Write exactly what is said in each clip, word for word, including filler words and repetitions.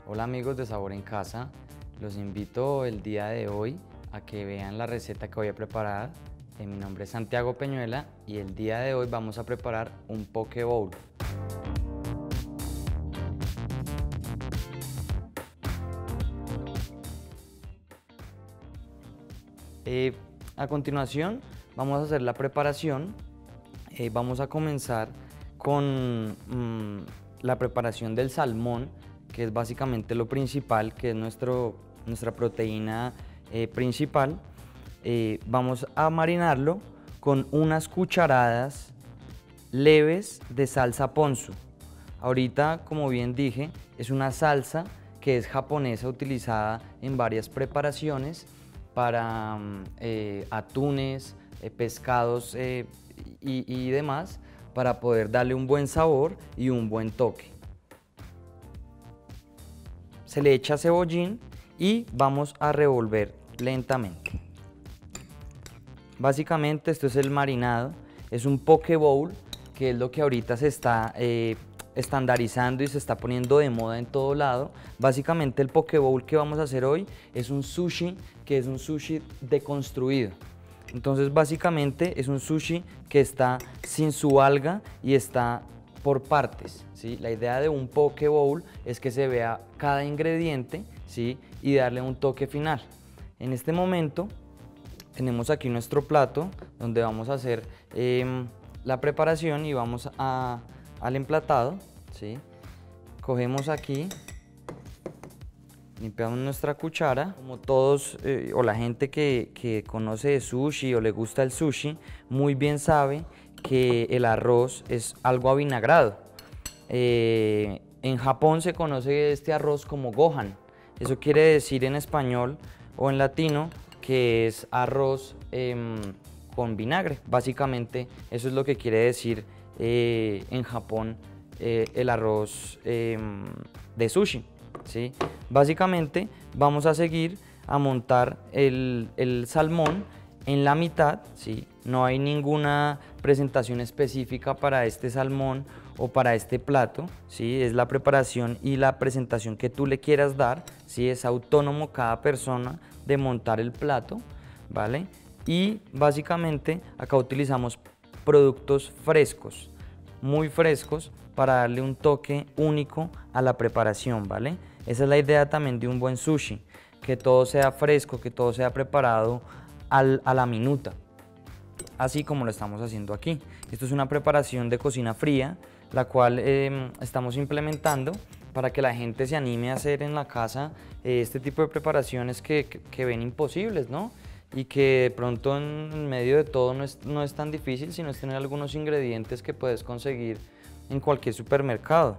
Hola amigos de Sabor en Casa, los invito el día de hoy a que vean la receta que voy a preparar. Eh, mi nombre es Santiago Peñuela y el día de hoy vamos a preparar un poke bowl. Eh, a continuación vamos a hacer la preparación. Eh, vamos a comenzar con mmm, la preparación del salmón, que es básicamente lo principal, que es nuestro, nuestra proteína eh, principal. Eh, vamos a marinarlo con unas cucharadas leves de salsa ponzu. Ahorita, como bien dije, es una salsa que es japonesa, utilizada en varias preparaciones para eh, atunes, eh, pescados eh, y, y demás, para poder darle un buen sabor y un buen toque. Se le echa cebollín y vamos a revolver lentamente. Básicamente esto es el marinado, es un poke bowl, que es lo que ahorita se está eh, estandarizando y se está poniendo de moda en todo lado. Básicamente el poke bowl que vamos a hacer hoy es un sushi, que es un sushi deconstruido. Entonces básicamente es un sushi que está sin su alga y está por partes, ¿sí? La idea de un poke bowl es que se vea cada ingrediente, ¿sí? Y darle un toque final. En este momento tenemos aquí nuestro plato donde vamos a hacer eh, la preparación y vamos a, al emplatado, ¿sí? Cogemos aquí, limpiamos nuestra cuchara. Como todos eh, o la gente que, que conoce de sushi o le gusta el sushi, muy bien sabe que el arroz es algo avinagrado. Eh, en Japón se conoce este arroz como gohan. Eso quiere decir en español o en latino que es arroz eh, con vinagre. Básicamente eso es lo que quiere decir eh, en Japón eh, el arroz eh, de sushi, ¿sí? Básicamente vamos a seguir a montar el, el salmón en la mitad, ¿sí? No hay ninguna presentación específica para este salmón o para este plato, ¿sí? Es la preparación y la presentación que tú le quieras dar, ¿sí? Es autónomo cada persona de montar el plato, ¿vale? Y básicamente acá utilizamos productos frescos, muy frescos, para darle un toque único a la preparación, ¿vale? Esa es la idea también de un buen sushi, que todo sea fresco, que todo sea preparado al, a la minuta, así como lo estamos haciendo aquí. Esto es una preparación de cocina fría, la cual eh, estamos implementando para que la gente se anime a hacer en la casa eh, este tipo de preparaciones que, que, que ven imposibles, ¿no? Y que de pronto en, en medio de todo no es, no es tan difícil, sino es tener algunos ingredientes que puedes conseguir en cualquier supermercado.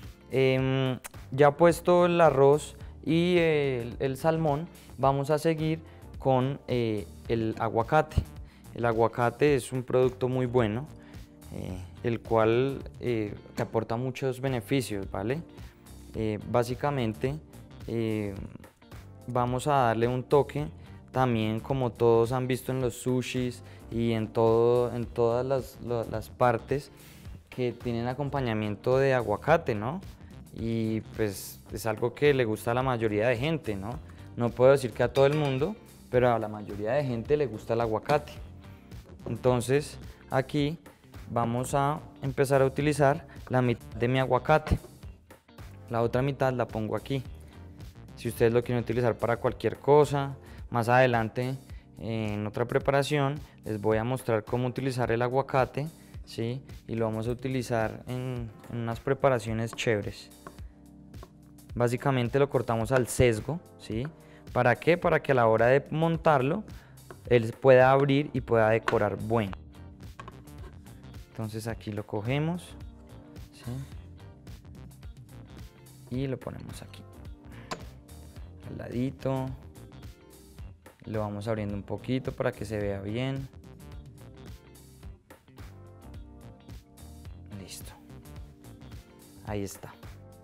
Eh, ya puesto el arroz y el, el salmón, vamos a seguir con eh, el aguacate. El aguacate es un producto muy bueno, eh, el cual eh, te aporta muchos beneficios, ¿vale? Eh, básicamente eh, vamos a darle un toque también, como todos han visto en los sushis y en, todo, en todas las, las partes que tienen acompañamiento de aguacate, ¿no? Y pues es algo que le gusta a la mayoría de gente, ¿no? No puedo decir que a todo el mundo, pero a la mayoría de gente le gusta el aguacate. Entonces aquí vamos a empezar a utilizar la mitad de mi aguacate. La otra mitad la pongo aquí. Si ustedes lo quieren utilizar para cualquier cosa, más adelante en otra preparación les voy a mostrar cómo utilizar el aguacate, ¿sí? Y lo vamos a utilizar en, en unas preparaciones chéveres. Básicamente lo cortamos al sesgo, ¿sí? ¿Para qué? Para que a la hora de montarlo él pueda abrir y pueda decorar bueno. Entonces aquí lo cogemos, ¿sí? Y lo ponemos aquí al ladito. Lo vamos abriendo un poquito para que se vea bien. Listo. Ahí está.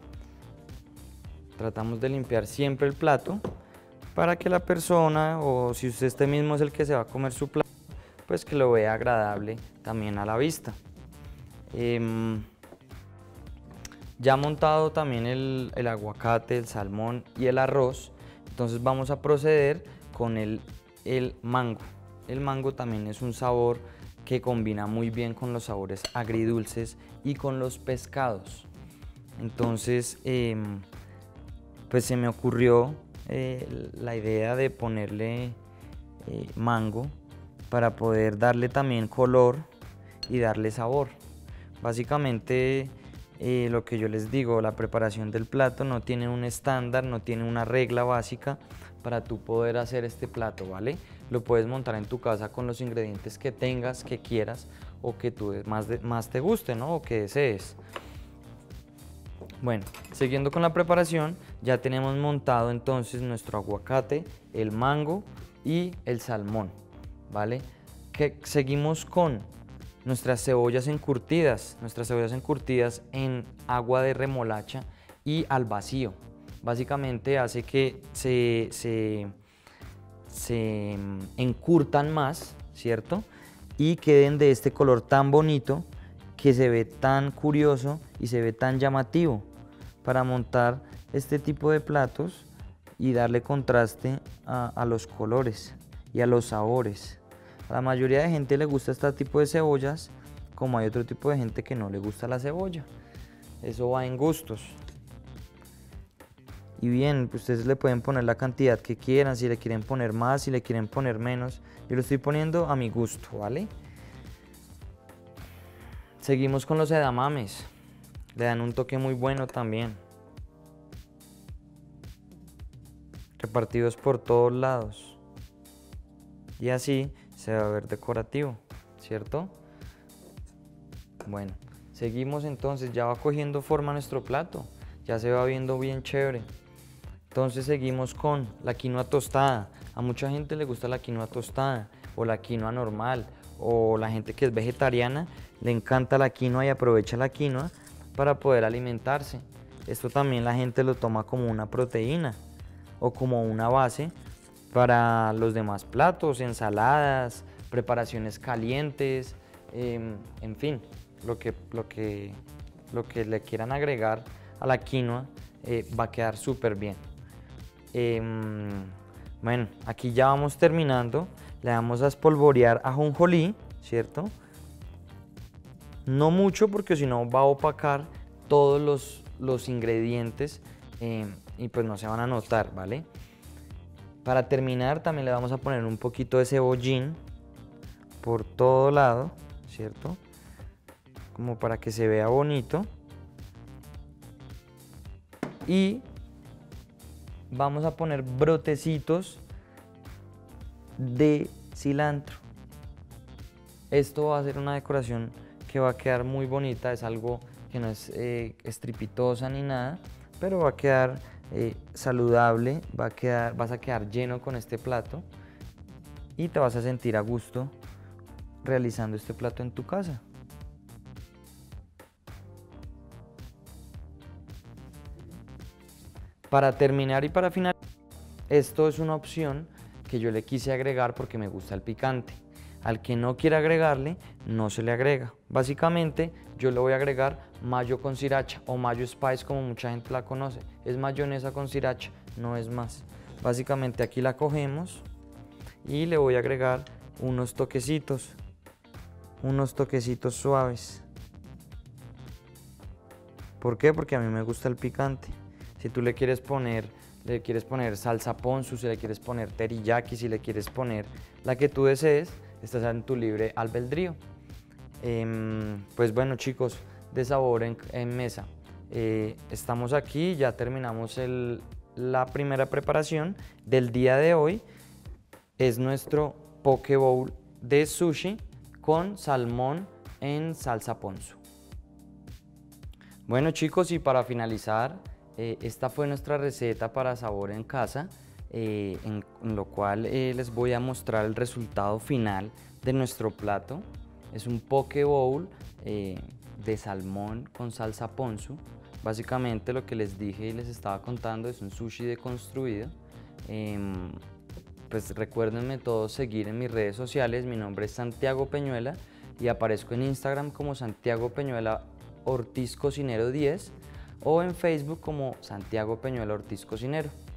Tratamos de limpiar siempre el plato para que la persona, o si usted este mismo es el que se va a comer su plato, pues que lo vea agradable también a la vista. Eh, Ya montado también el, el aguacate, el salmón y el arroz, entonces vamos a proceder con el, el mango. El mango también es un sabor que combina muy bien con los sabores agridulces y con los pescados. Entonces, eh, pues se me ocurrió eh, la idea de ponerle eh, mango para poder darle también color y darle sabor. Básicamente, eh, lo que yo les digo, la preparación del plato no tiene un estándar, no tiene una regla básica para tú poder hacer este plato, ¿vale? Lo puedes montar en tu casa con los ingredientes que tengas, que quieras o que tú más, de, más te guste, ¿no? O que desees. Bueno, siguiendo con la preparación, ya tenemos montado entonces nuestro aguacate, el mango y el salmón, ¿vale? Que seguimos con nuestras cebollas encurtidas, nuestras cebollas encurtidas en agua de remolacha y al vacío. Básicamente hace que se, se, se encurtan más, ¿cierto? Y queden de este color tan bonito que se ve tan curioso y se ve tan llamativo para montar este tipo de platos y darle contraste a, a los colores y a los sabores. A la mayoría de gente le gusta este tipo de cebollas, como hay otro tipo de gente que no le gusta la cebolla. Eso va en gustos. Y bien, ustedes le pueden poner la cantidad que quieran, si le quieren poner más, si le quieren poner menos. Yo lo estoy poniendo a mi gusto, ¿vale? Seguimos con los edamames. Le dan un toque muy bueno también. Repartidos por todos lados. Y así se va a ver decorativo, ¿cierto? Bueno, seguimos entonces, ya va cogiendo forma nuestro plato. Ya se va viendo bien chévere. Entonces seguimos con la quinoa tostada. A mucha gente le gusta la quinoa tostada o la quinoa normal, o la gente que es vegetariana le encanta la quinoa y aprovecha la quinoa para poder alimentarse. Esto también la gente lo toma como una proteína o como una base para los demás platos, ensaladas, preparaciones calientes, eh, en fin, lo que, lo, que, lo que le quieran agregar a la quinoa eh, va a quedar súper bien. Eh, bueno, aquí ya vamos terminando. Le vamos a espolvorear ajonjolí, ¿cierto? No mucho porque si no va a opacar todos los, los ingredientes eh, y pues no se van a notar, ¿vale? Para terminar también le vamos a poner un poquito de cebollín por todo lado, ¿cierto? Como para que se vea bonito. Y vamos a poner brotecitos de cilantro. Esto va a ser una decoración que va a quedar muy bonita, es algo que no es eh, estrepitosa ni nada, pero va a quedar eh, saludable, va a quedar, vas a quedar lleno con este plato y te vas a sentir a gusto realizando este plato en tu casa. Para terminar y para finalizar, esto es una opción que yo le quise agregar porque me gusta el picante. Al que no quiera agregarle, no se le agrega. Básicamente, yo le voy a agregar mayo con sriracha o mayo spice como mucha gente la conoce. Es mayonesa con sriracha, no es más. Básicamente aquí la cogemos y le voy a agregar unos toquecitos, unos toquecitos suaves. ¿Por qué? Porque a mí me gusta el picante. Si tú le quieres poner, le quieres poner salsa ponzu, si le quieres poner teriyaki, si le quieres poner la que tú desees, estás en tu libre albedrío. Eh, pues bueno, chicos, de sabor en, en mesa. Eh, estamos aquí, ya terminamos el, la primera preparación del día de hoy. Es nuestro poke bowl de sushi con salmón en salsa ponzu. Bueno, chicos, y para finalizar, Eh, esta fue nuestra receta para sabor en casa, eh, en, en lo cual eh, les voy a mostrar el resultado final de nuestro plato. Es un poke bowl eh, de salmón con salsa ponzu. Básicamente lo que les dije y les estaba contando es un sushi deconstruido. Eh, pues recuérdenme todos seguir en mis redes sociales. Mi nombre es Santiago Peñuela y aparezco en Instagram como Santiago Peñuela Ortiz Cocinero diez. o en Facebook como Santiago Peñuelo Ortiz Cocinero.